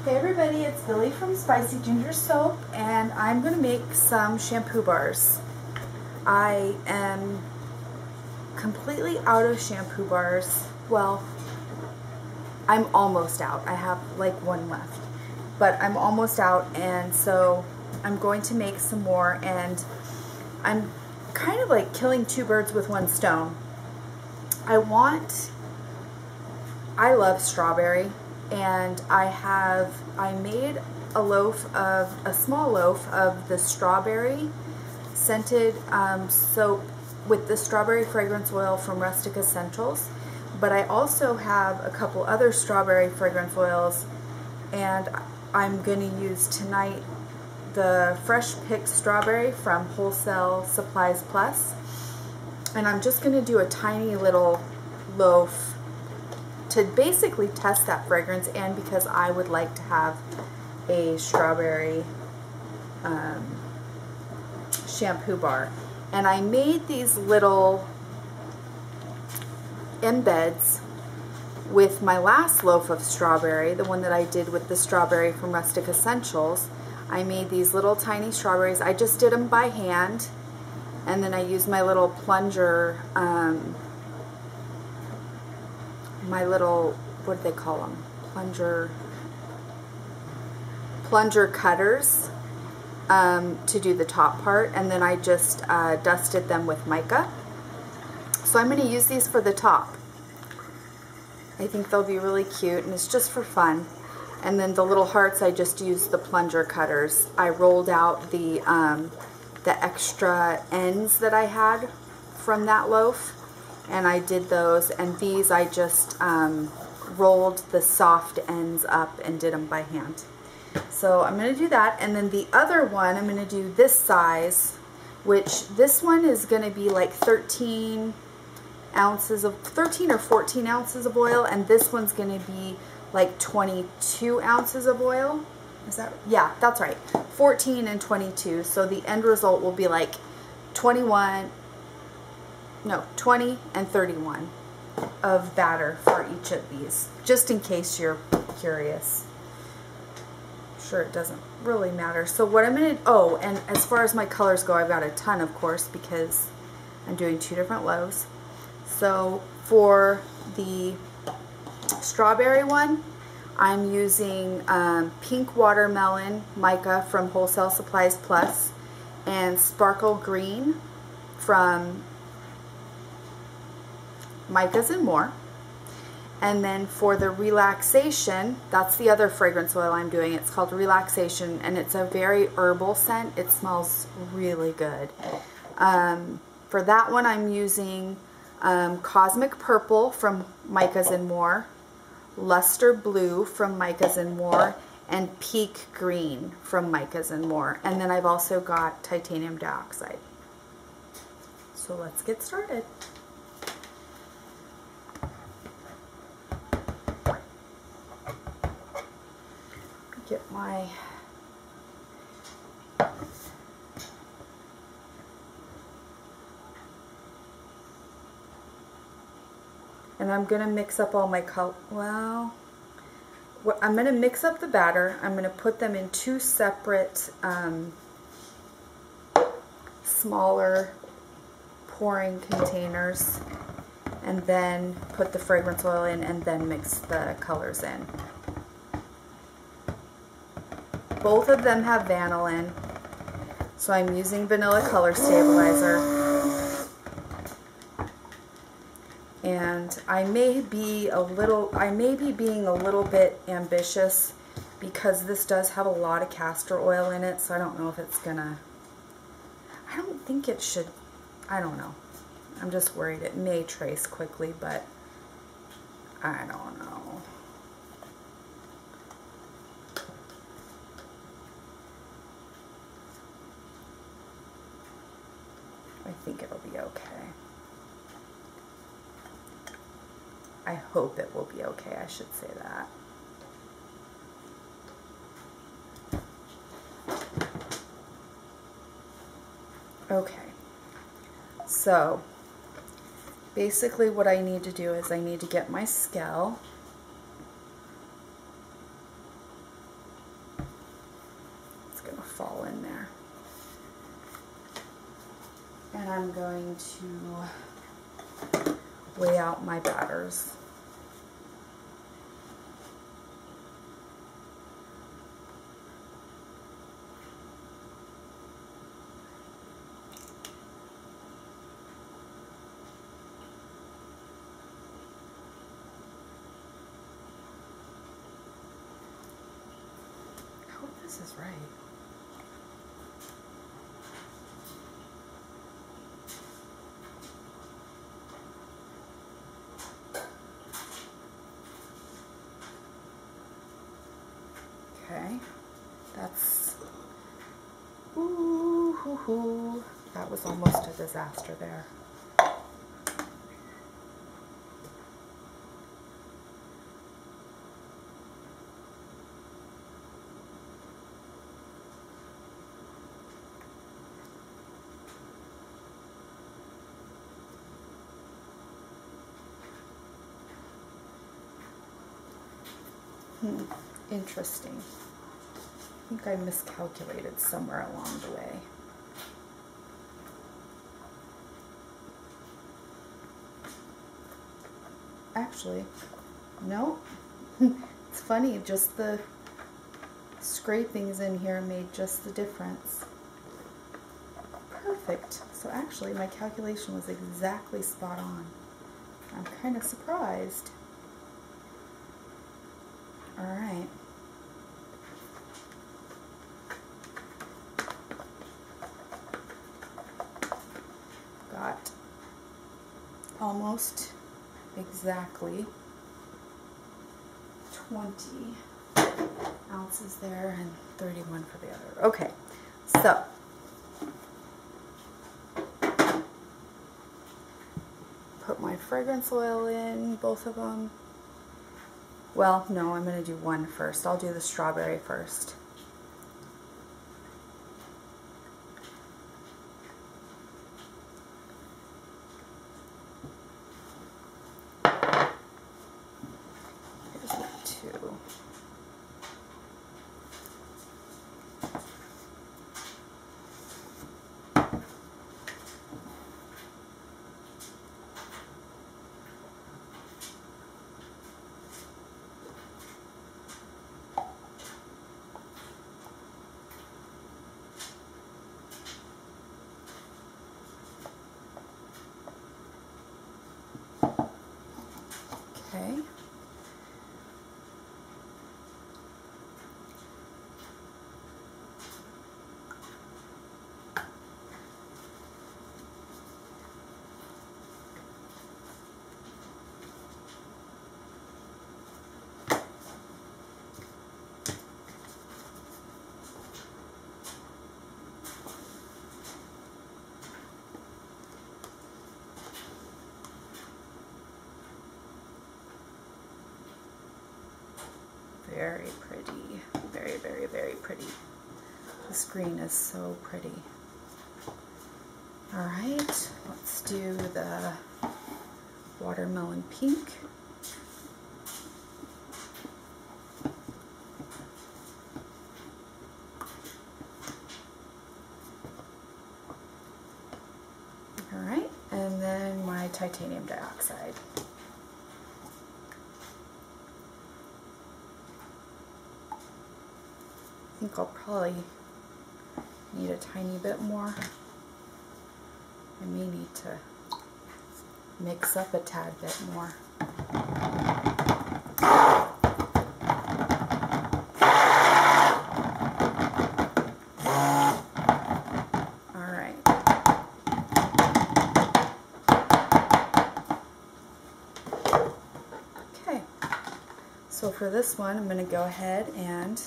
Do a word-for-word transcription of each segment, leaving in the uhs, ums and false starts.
Hey everybody, it's Billy from Spicy Ginger Soap, and I'm going to make some shampoo bars. I am completely out of shampoo bars. Well, I'm almost out. I have like one left, but I'm almost out, and so I'm going to make some more, and I'm kind of like killing two birds with one stone. I want, I love strawberry. And I have, I made a loaf of, a small loaf of the strawberry scented um, soap with the strawberry fragrance oil from Rustic Essentials. But I also have a couple other strawberry fragrance oils, and I'm going to use tonight the fresh picked strawberry from Wholesale Supplies Plus. And I'm just going to do a tiny little loaf to basically test that fragrance, and because I would like to have a strawberry um, shampoo bar. And I made these little embeds with my last loaf of strawberry, the one that I did with the strawberry from Rustic Essentials. I made these little tiny strawberries. I just did them by hand, and then I used my little plunger um, my little, what do they call them? Plunger, plunger cutters um, to do the top part, and then I just uh, dusted them with mica. So I'm going to use these for the top. I think they'll be really cute, and it's just for fun. And then the little hearts, I just used the plunger cutters. I rolled out the, um, the extra ends that I had from that loaf, and I did those, and these I just um, rolled the soft ends up and did them by hand. So I'm going to do that, and then the other one I'm going to do this size, which this one is going to be like thirteen ounces of, thirteen or fourteen ounces of oil, and this one's going to be like twenty-two ounces of oil. Is that, yeah, that's right, fourteen and twenty-two, so the end result will be like twenty-one, no, twenty and thirty-one of batter for each of these, just in case you're curious. Sure, it doesn't really matter. So what I'm going to, oh, and as far as my colors go, I've got a ton, of course, because I'm doing two different loaves. So for the strawberry one, I'm using um, Pink Watermelon Mica from Wholesale Supplies Plus and Sparkle Green from Micas and More. And then for the relaxation, that's the other fragrance oil I'm doing. It's called Relaxation, and it's a very herbal scent. It smells really good. Um, for that one, I'm using um, Cosmic Purple from Micas and More, Luster Blue from Micas and More, and Peak Green from Micas and More. And then I've also got Titanium Dioxide. So let's get started. Get my and I'm gonna mix up all my color. Well, I'm gonna mix up the batter. I'm gonna put them in two separate um, smaller pouring containers, and then put the fragrance oil in, and then mix the colors in. Both of them have vanillin, so I'm using Vanilla Color Stabilizer. And I may be a little, I may be being a little bit ambitious because this does have a lot of castor oil in it, so I don't know if it's gonna, I don't think it should, I don't know. I'm just worried it may trace quickly, but I don't know. I think it'll be okay. I hope it will be okay, I should say that. Okay, so basically what I need to do is I need to get my scale I'm going to weigh out my batters. I hope this is right. Okay, that's, ooh, hoo, hoo. That was almost a disaster there. Hmm. Interesting. I think I miscalculated somewhere along the way. Actually, no. It's funny, just the scrapings in here made just the difference. Perfect. So actually, my calculation was exactly spot on. I'm kind of surprised. All right. Got almost exactly twenty ounces there and thirty-one for the other. Okay, so put my fragrance oil in, both of them. Well, no, I'm going to do one first. I'll do the strawberry first. Here's my two. Okay. Very pretty. Very, very, very pretty. This green is so pretty. All right, let's do the watermelon pink. All right, and then my titanium dioxide. I think I'll probably need a tiny bit more. I may need to mix up a tad bit more. All right. Okay. So for this one, I'm going to go ahead and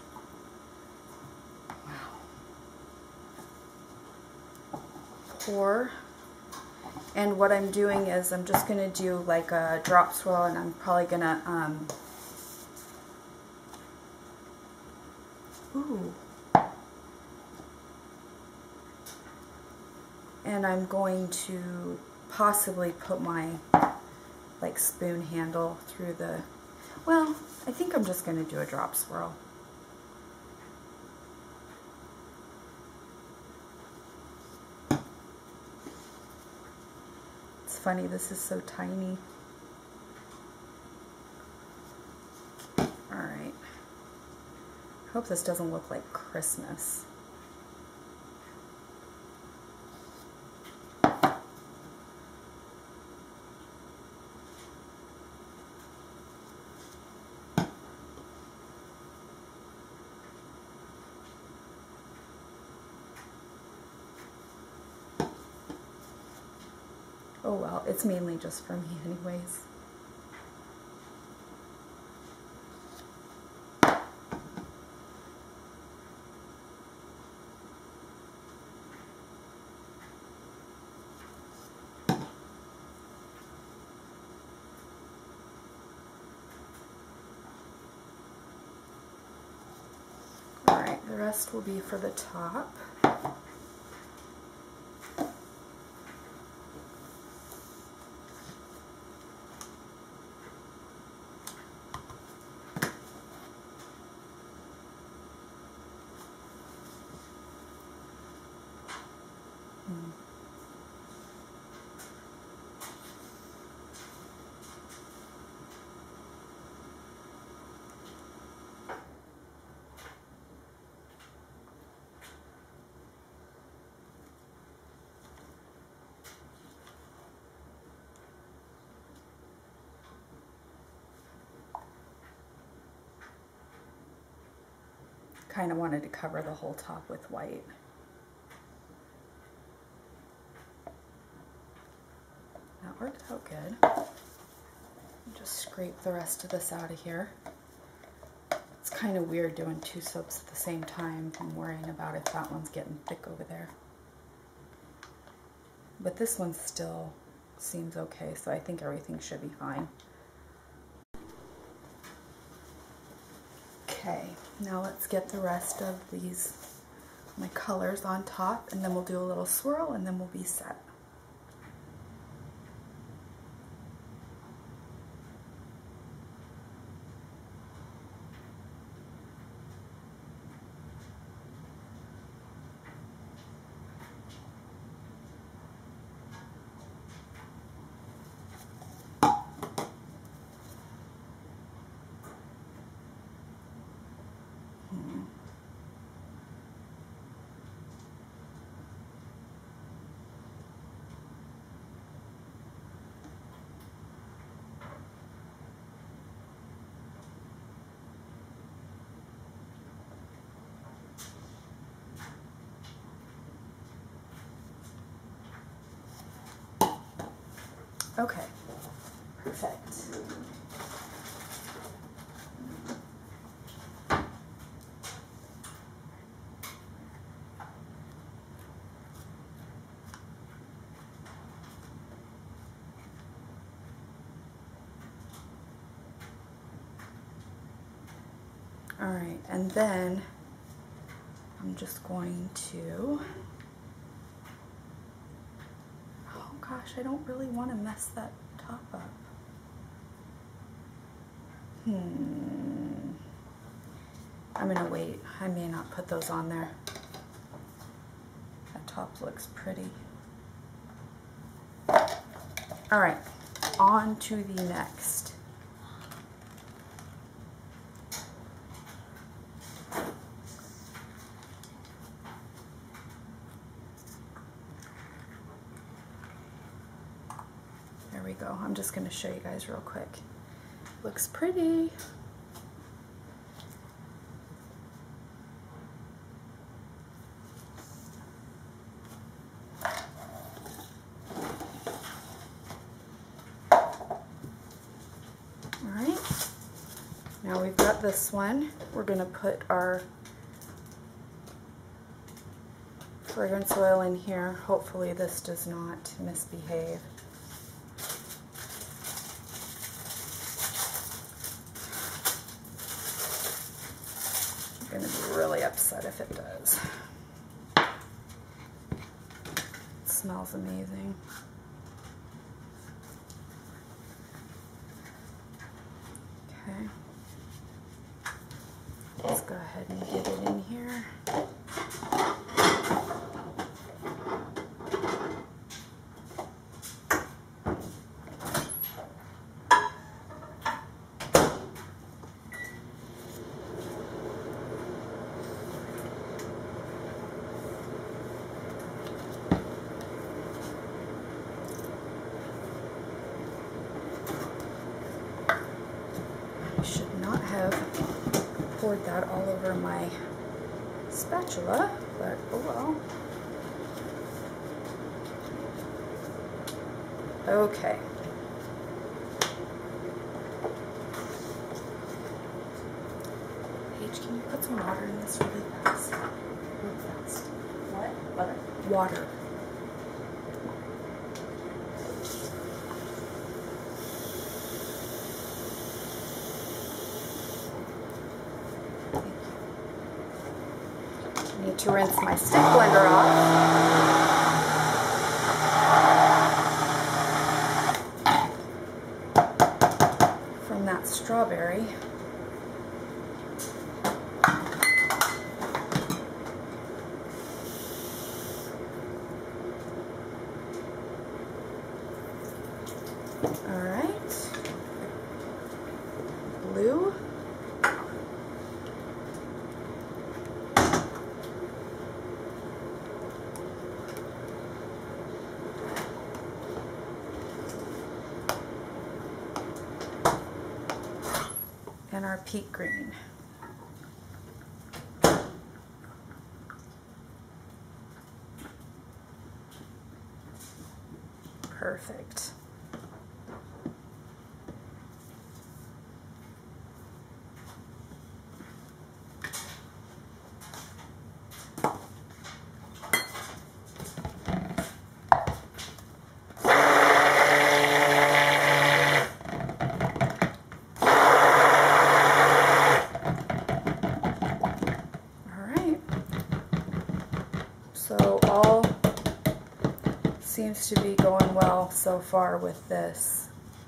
pour, and what I'm doing is I'm just going to do like a drop swirl, and I'm probably going to um, ooh, and I'm going to possibly put my like spoon handle through the, well, I think I'm just going to do a drop swirl. funny, this is so tiny. Alright. Hope this doesn't look like Christmas. Oh well, it's mainly just for me anyways. Alright, the rest will be for the top. Kind of wanted to cover the whole top with white. That worked out good. Just scrape the rest of this out of here. It's kind of weird doing two soaps at the same time. I'm worrying about if that one's getting thick over there. But this one still seems okay, so I think everything should be fine. Okay, now let's get the rest of these, my colors on top, and then we'll do a little swirl and then we'll be set. Okay, perfect. All right, and then I'm just going to, oh gosh, I don't really want to mess that top up. Hmm. I'm gonna wait. I may not put those on there. That top looks pretty. All right, on to the next. There we go. I'm just going to show you guys real quick. Looks pretty. Alright, now we've got this one. We're going to put our fragrance oil in here. Hopefully this does not misbehave. I'm going to be really upset if it does. It smells amazing. Okay. Let's go ahead and get it in here. poured that all over my spatula, but oh well. Okay. Paige, can you put some water in this really fast? Really fast. What? Butter? Water. I need to rinse my stick blender off. From that strawberry. All right. Blue. And our peat green. Perfect. So all seems to be going well so far with this.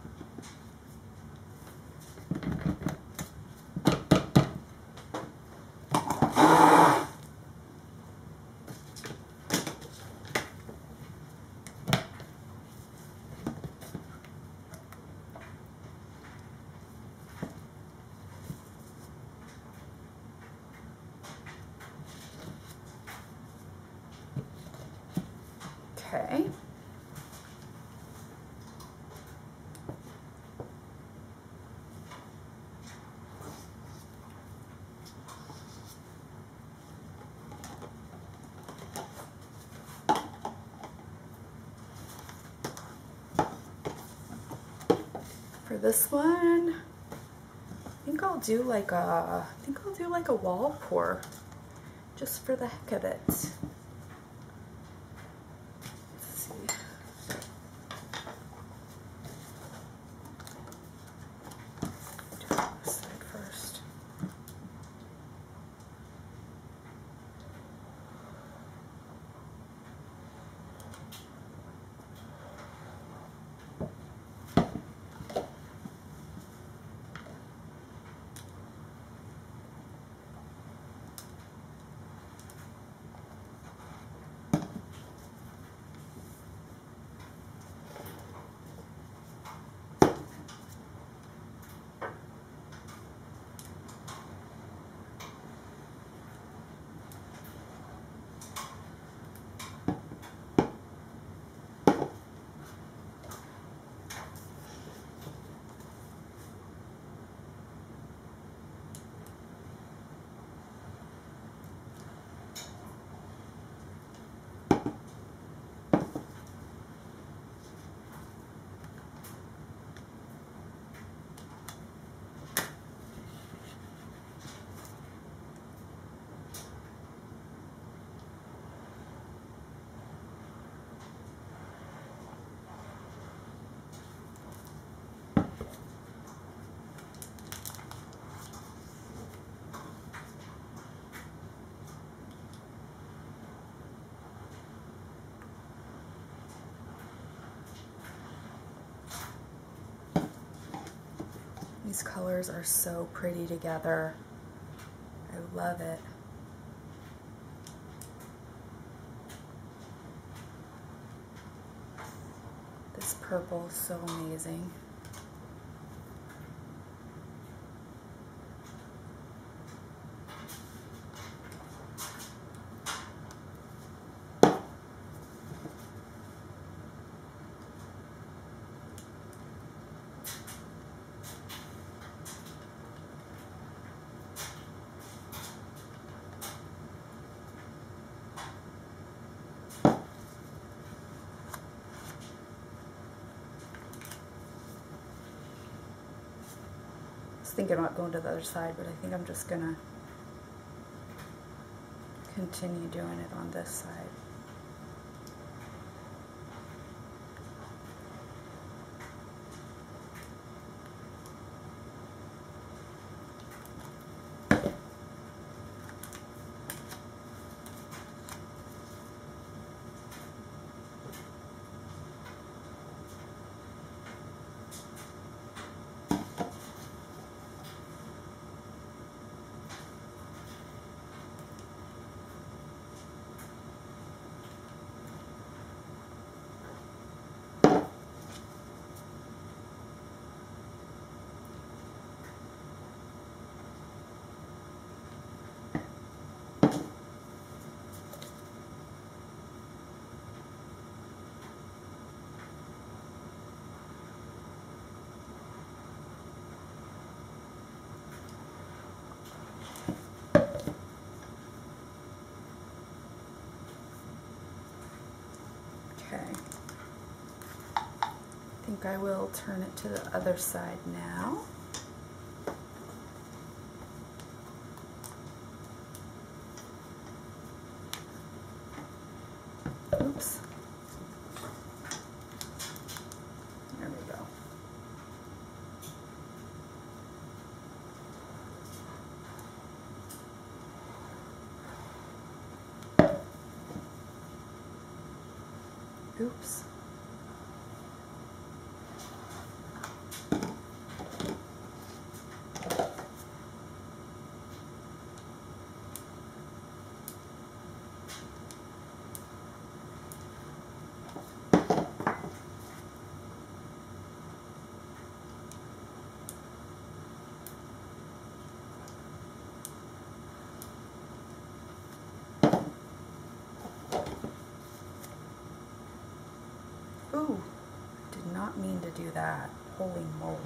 Okay. For this one, I think I'll do like a, I think I'll do like a wall pour, just for the heck of it. These colors are so pretty together. I love it. This purple is so amazing. thinking about going to the other side, but I think I'm just gonna continue doing it on this side. Okay, I think I will turn it to the other side now. Oops. There we go. Oops. Ooh, did not mean to do that. Holy moly.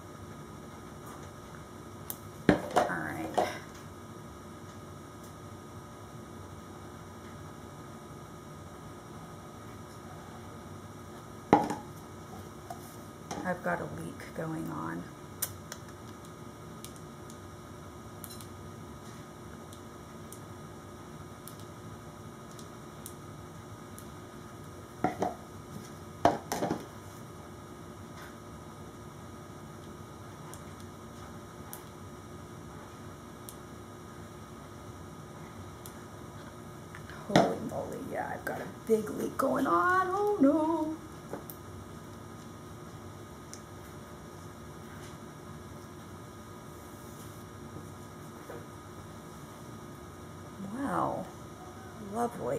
Alright. I've got a leak going on. Holy moly, yeah, I've got a big leak going on. Oh no. Wow, lovely.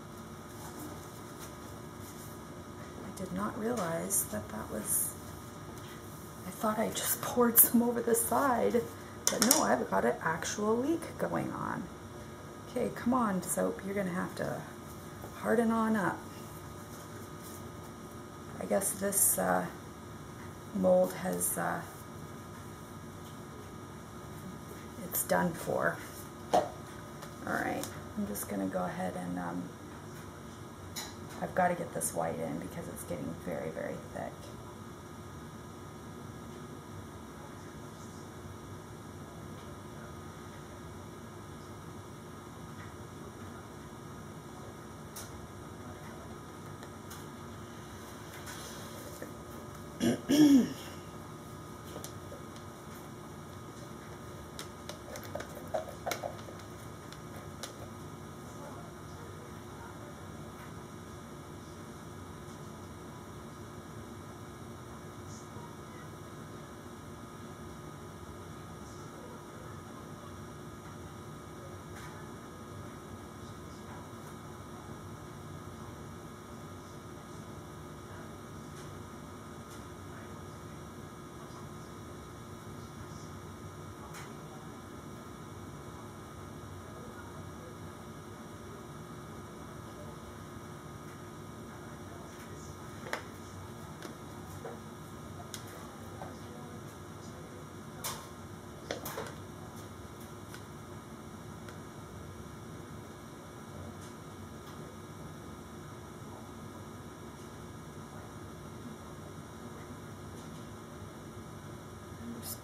I did not realize that that was, I thought I just poured some over the side, but no, I've got an actual leak going on. Okay, come on, soap, you're gonna have to harden on up. I guess this uh, mold has, uh, it's done for. Alright, I'm just gonna go ahead and, um, I've got to get this white in because it's getting very, very thick.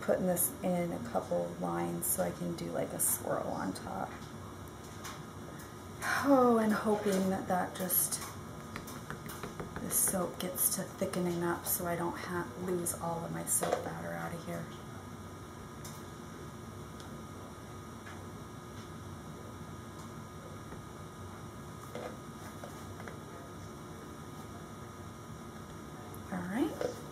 putting this in a couple lines so I can do like a swirl on top. Oh, and hoping that that just, this soap gets to thickening up so I don't have, lose all of my soap batter out of here. All right.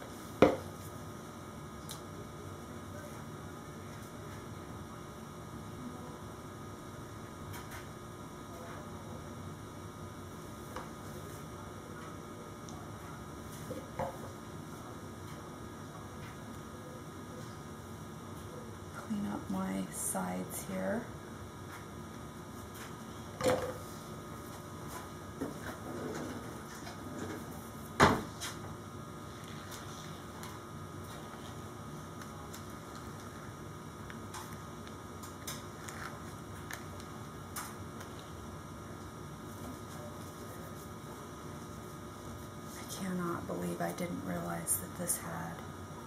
Clean up my sides here. I cannot believe I didn't realize that this had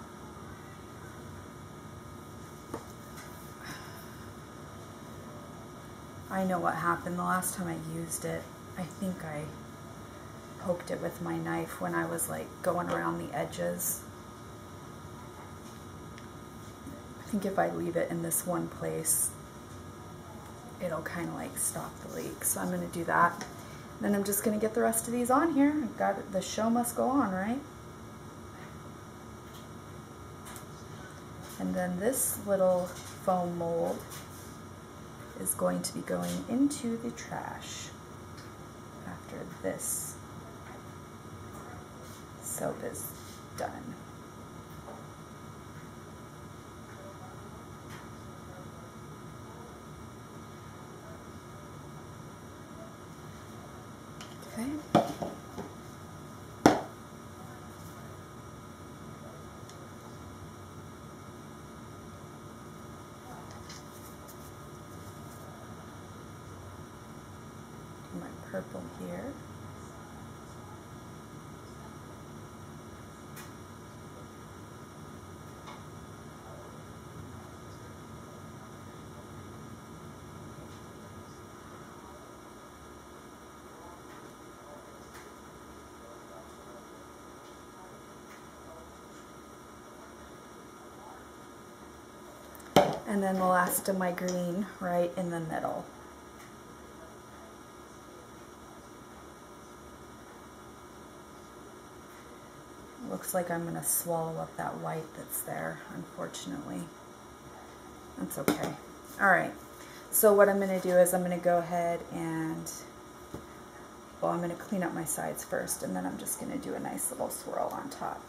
I know what happened the last time I used it. I think I poked it with my knife when I was like going around the edges. I think if I leave it in this one place, it'll kind of like stop the leak. So I'm going to do that. Then I'm just going to get the rest of these on here. I've got, the show must go on, right? And then this little foam mold is going to be going into the trash after this soap is done. Okay. Do my purple here. And then the last of my green right in the middle. Looks like I'm going to swallow up that white that's there, unfortunately. That's okay. Alright, so what I'm going to do is I'm going to go ahead and, well, I'm going to clean up my sides first, and then I'm just going to do a nice little swirl on top.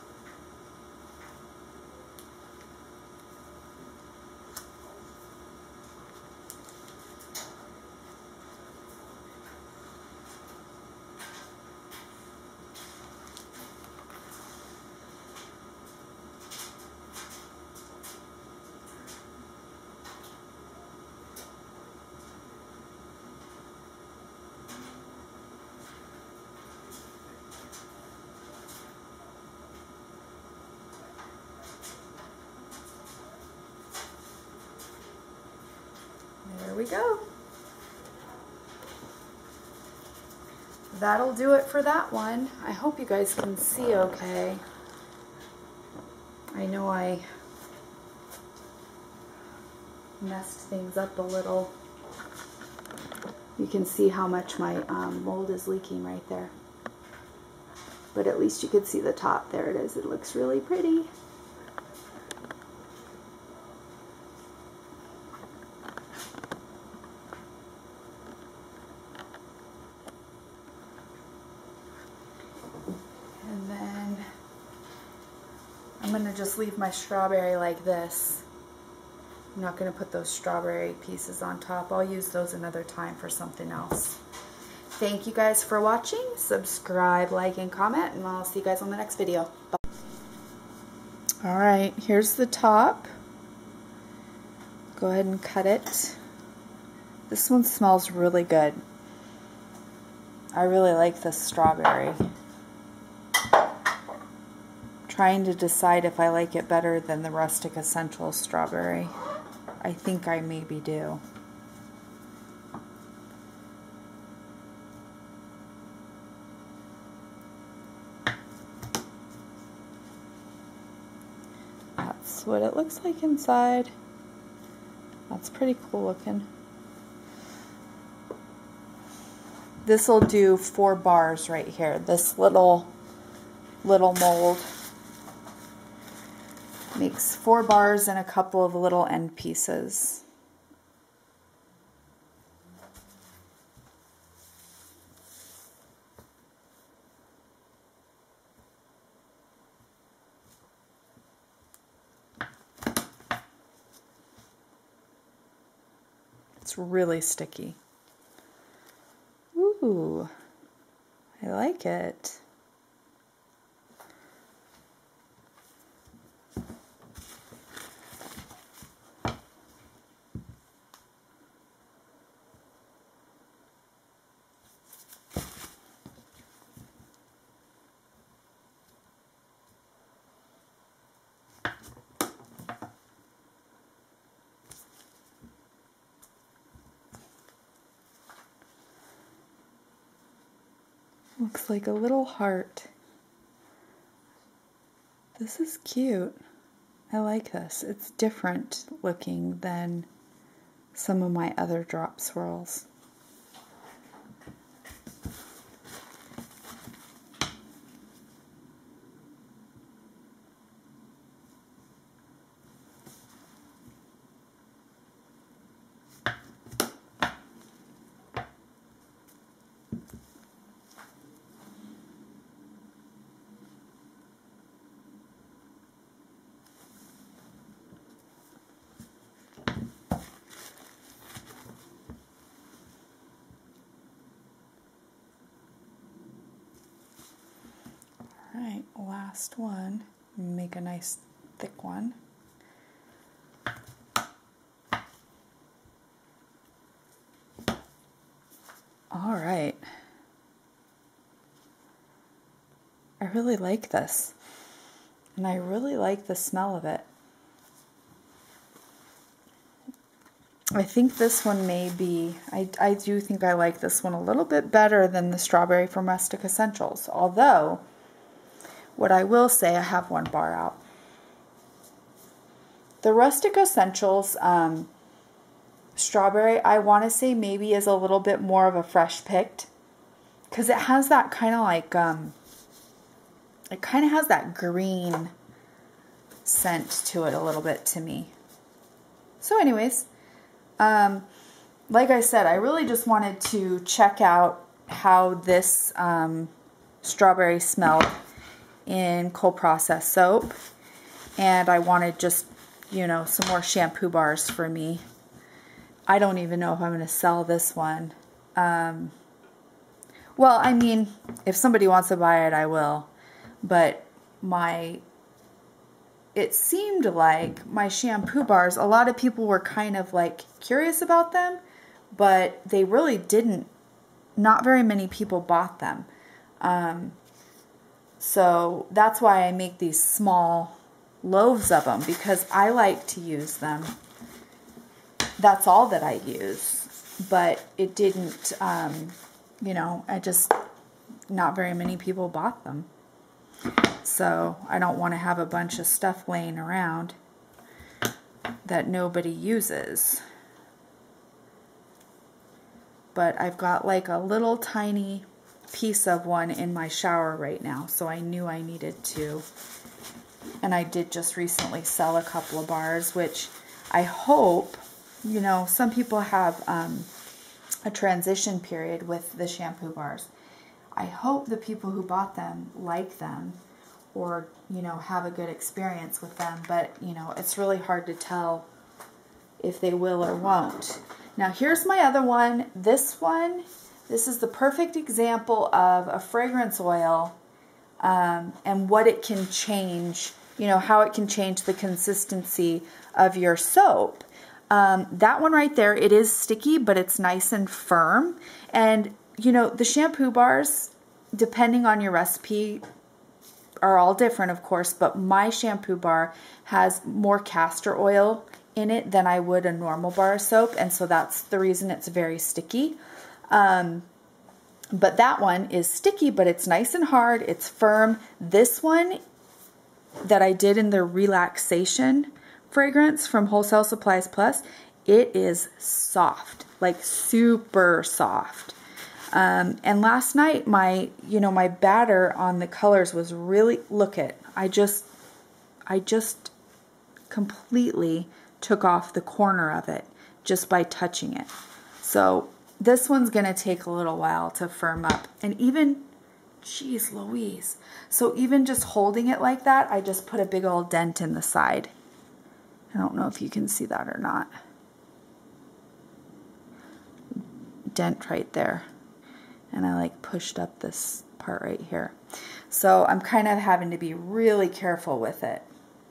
There we go. That'll do it for that one. I hope you guys can see okay. I know I messed things up a little. You can see how much my um, mold is leaking right there. But at least you could see the top. There it is. It looks really pretty. And then I'm going to just leave my strawberry like this. I'm not going to put those strawberry pieces on top. I'll use those another time for something else. Thank you guys for watching. Subscribe, like, and comment, and I'll see you guys on the next video. Bye. Alright, here's the top. Go ahead and cut it. This one smells really good. I really like the strawberry. trying to decide if I like it better than the Rustic Essentials strawberry. I think I maybe do. That's what it looks like inside. That's pretty cool looking. This will do four bars right here. This little little mold makes four bars and a couple of little end pieces. It's really sticky. Ooh, I like it. Looks like a little heart. This is cute. I like this. It's different looking than some of my other drop swirls. Alright, last one. Make a nice thick one. Alright. I really like this. And I really like the smell of it. I think this one may be, I, I do think I like this one a little bit better than the strawberry from Rustic Essentials. Although, what I will say, I have one bar out. The Rustic Essentials um, strawberry, I want to say maybe is a little bit more of a fresh picked. Because it has that kind of like, um, it kind of has that green scent to it a little bit to me. So anyways, um, like I said, I really just wanted to check out how this um, strawberry smelled in cold process soap, and I wanted just, you know, some more shampoo bars for me. I don't even know if I'm going to sell this one. Um, well, I mean, if somebody wants to buy it, I will. But my, it seemed like my shampoo bars, a lot of people were kind of like curious about them, but they really didn't, not very many people bought them. Um, So that's why I make these small loaves of them, because I like to use them. That's all that I use. But it didn't, um, you know, I just, not very many people bought them. So I don't want to have a bunch of stuff laying around that nobody uses. But I've got like a little tiny piece of one in my shower right now, so I knew I needed to. And I did just recently sell a couple of bars, which I hope, you know, some people have um, a transition period with the shampoo bars. I hope the people who bought them like them, or, you know, have a good experience with them, but, you know, it's really hard to tell if they will or won't. Now here's my other one. This one, this is the perfect example of a fragrance oil um, and what it can change, you know, how it can change the consistency of your soap. Um, that one right there, it is sticky, but it's nice and firm. And, you know, the shampoo bars, depending on your recipe, are all different, of course, but my shampoo bar has more castor oil in it than I would a normal bar of soap, and so that's the reason it's very sticky. Um, but that one is sticky, but it's nice and hard. It's firm. This one that I did in the relaxation fragrance from Wholesale Supplies Plus, it is soft, like super soft. Um, and last night, my, you know, my batter on the colors was really, look at, I just, I just completely took off the corner of it just by touching it. So this one's going to take a little while to firm up. And even, geez Louise. So even just holding it like that, I just put a big old dent in the side. I don't know if you can see that or not. Dent right there. And I like pushed up this part right here. So I'm kind of having to be really careful with it.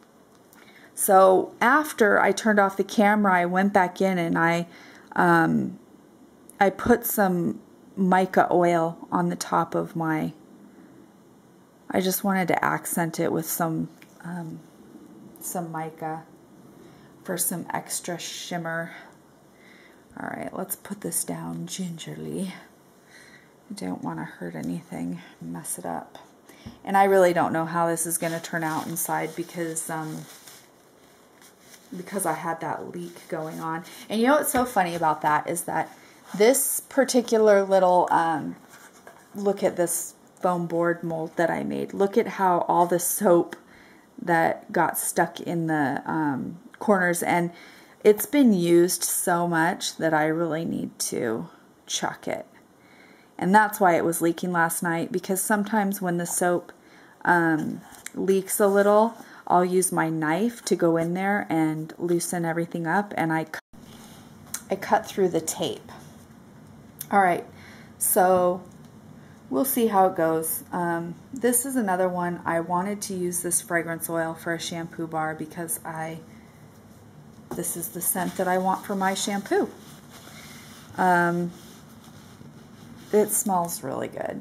So after I turned off the camera, I went back in and I um, I put some mica oil on the top of my, I just wanted to accent it with some um, some mica for some extra shimmer. All right, let's put this down gingerly. I don't want to hurt anything, mess it up. And I really don't know how this is going to turn out inside because um, because I had that leak going on. And you know what's so funny about that is that this particular little, um, look at this foam board mold that I made. Look at how all the soap that got stuck in the um, corners, and it's been used so much that I really need to chuck it. And that's why it was leaking last night, because sometimes when the soap um, leaks a little, I'll use my knife to go in there and loosen everything up, and I, I cut through the tape. All right, so we'll see how it goes. Um, this is another one. I wanted to use this fragrance oil for a shampoo bar because I, this is the scent that I want for my shampoo. Um, It smells really good.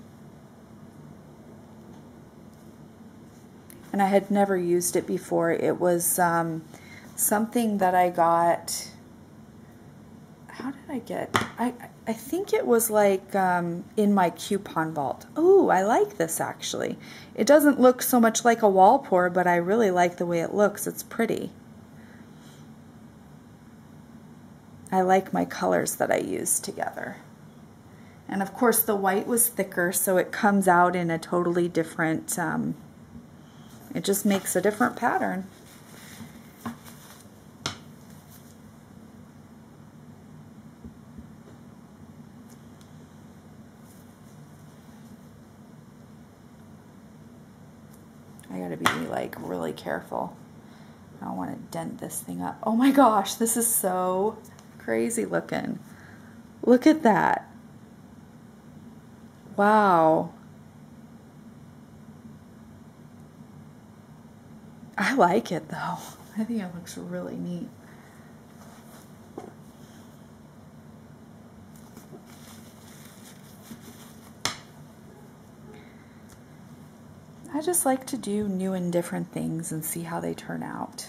And I had never used it before. It was um, something that I got, how did I get, I, I think it was like um, in my coupon vault. Oh, I like this actually. It doesn't look so much like a wall pour, but I really like the way it looks. It's pretty. I like my colors that I use together. And of course the white was thicker, so it comes out in a totally different, um, it just makes a different pattern. I gotta be like really careful. I don't want to dent this thing up. Oh my gosh, this is so crazy looking. Look at that. Wow. I like it though. I think it looks really neat. I just like to do new and different things and see how they turn out.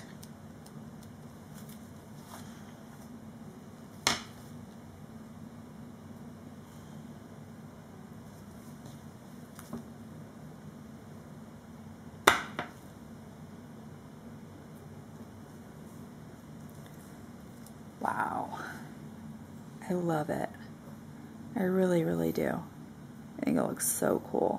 Wow. I love it. I really, really do. I think it looks so cool.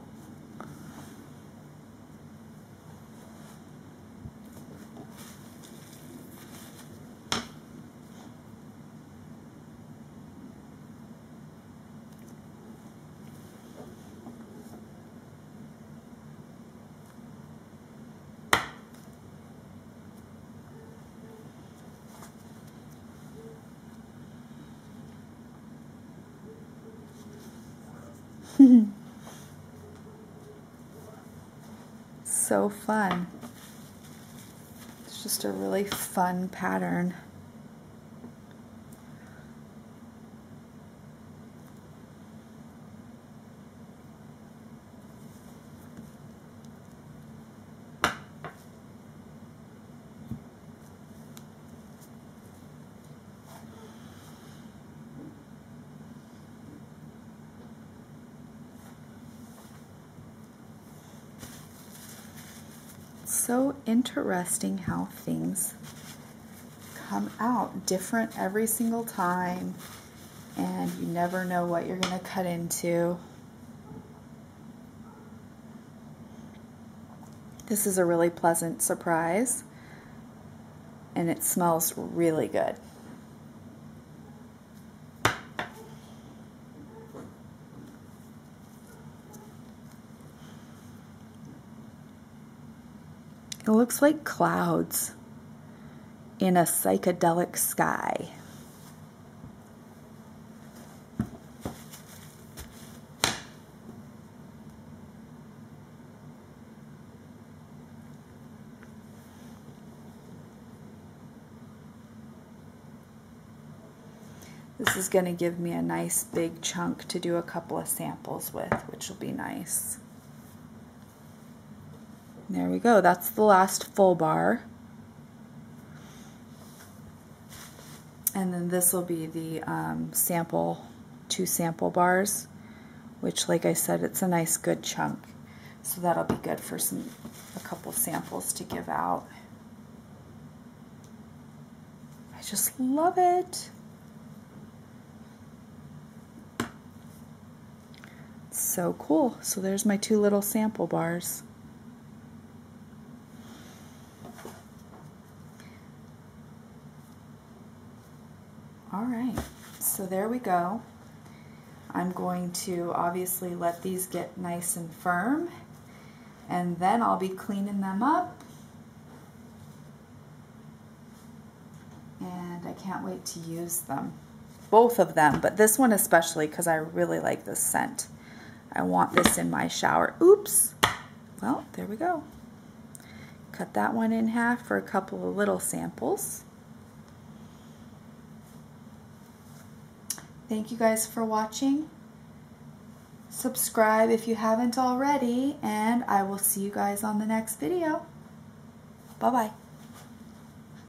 So fun. It's just a really fun pattern. so interesting how things come out different every single time, and you never know what you're going to cut into. This is a really pleasant surprise, and it smells really good. It looks like clouds in a psychedelic sky. This is going to give me a nice big chunk to do a couple of samples with, which will be nice. There we go. That's the last full bar. And then this will be the um, sample, two sample bars, which, like I said, it's a nice good chunk. So that'll be good for some a couple samples to give out. I just love it. So cool. So there's my two little sample bars. All right, so there we go. I'm going to obviously let these get nice and firm, and then I'll be cleaning them up. And I can't wait to use them. Both of them, but this one especially because I really like this scent. I want this in my shower. Oops. Well, there we go. Cut that one in half for a couple of little samples. Thank you guys for watching. Subscribe if you haven't already, and I will see you guys on the next video. Bye-bye.